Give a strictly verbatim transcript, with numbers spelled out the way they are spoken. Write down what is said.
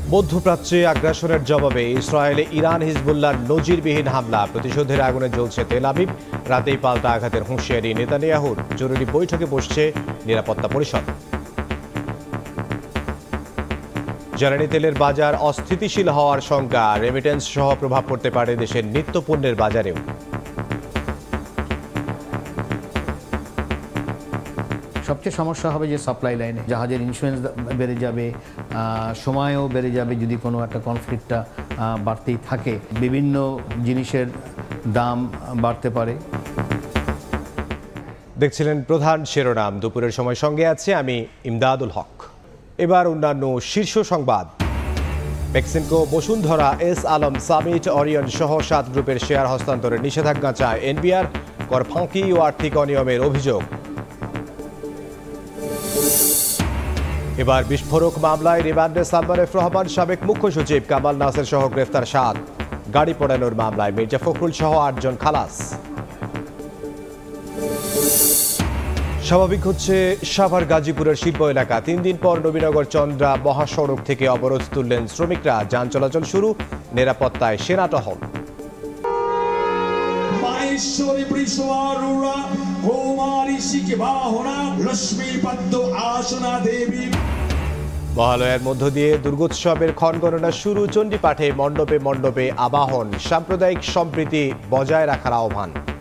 মধ্যপ্রাচ্যে আগ্রাসনের জবাবে ইসরায়েলে ইরান হিজবুল্লাহর নজিরবিহীন হামলা, প্রতিশোধের আগুনে জ্বলছে তেল আবিব। রাতেই পাল্টা আঘাতের হুঁশিয়ারি নেতানিয়াহুর। জরুরি বৈঠকে বসছে নিরাপত্তা পরিষদ। জ্বালানি তেলের বাজার অস্থিতিশীল হওয়ার শঙ্কা, রেমিটেন্স সহ প্রভাব পড়তে পারে দেশের নিত্যপণ্যের বাজারেও। সবচেয়ে সমস্যা হবে যে সাপ্লাই লাইনে জাহাজের ইন্স্যুরেন্স বেড়ে যাবে, সময়ও বেড়ে যাবে যদি কোনো একটা কনফ্লিক্টটা বাড়তেই থাকে। বিভিন্ন জিনিসের দাম বাড়তে পারে। দেখছিলেন প্রধান শিরোনাম। দুপুরের সময় সঙ্গে আছে আমি ইমদাদুল হক। এবার অন্যান্য শীর্ষ সংবাদ। Beximco, Bashundhara, S Alam, Summit, Orion সহ সাত গ্রুপের শেয়ার হস্তান্তরের নিষেধাজ্ঞা চায় এনবিআর। কর ফাঁকি ও আর্থিক অনিয়মের অভিযোগ। এবার বিস্ফোরক মামলায় রিমান্ডে সালমান এফ রহমান, সাবেক মুখ্য সচিব কামাল নাসের সহ গ্রেফতার সাত। গাড়ি পোড়ানোর মামলায় মির্জা ফখরুল সহ আটজন খালাস। স্বাভাবিক হচ্ছে সাভার গাজীপুরের শিল্প এলাকা। তিন দিন পর নবীনগর চন্দ্রা মহাসড়ক থেকে অবরোধ তুললেন শ্রমিকরা। যান চলাচল শুরু, নিরাপত্তায় সেনা টহল। মহালয়ার মধ্য দিয়ে দুর্গোৎসবের ক্ষণগণনা শুরু। চণ্ডীপাঠে মণ্ডপে মণ্ডপে আবাহন, সাম্প্রদায়িক সম্প্রীতি বজায় রাখার আহ্বান।